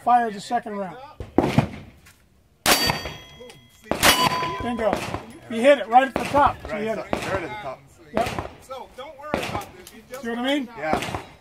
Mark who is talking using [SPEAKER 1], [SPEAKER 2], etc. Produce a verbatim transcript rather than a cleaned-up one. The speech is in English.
[SPEAKER 1] fire the second round. Bingo. You hit it right at the top. So you hit it.
[SPEAKER 2] Right at the top.
[SPEAKER 1] Yep.
[SPEAKER 3] So don't worry about this. You just
[SPEAKER 1] See what I mean?
[SPEAKER 2] Yeah.